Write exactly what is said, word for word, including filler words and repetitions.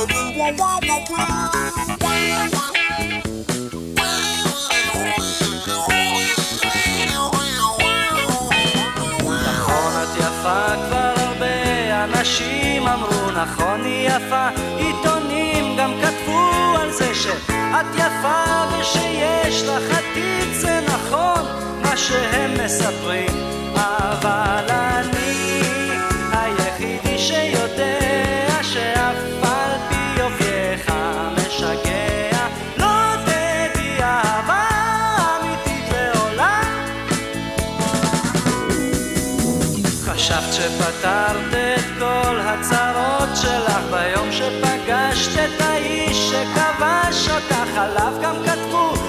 אנשים אמרו נכון היא יפה, עיתונים גם כתבו על זה שאת יפה ושיש לך עתיד, זה נכון מה שהם מספרים, אבל אני היחידי שיודע שאף על פי יופייך משגע לא תדעי אהבה אמיתית לעולם. חשבת שפתרת את כל הצרות שלך ביום שפגשת את האיש שכבש אותך, עליו גם כתבו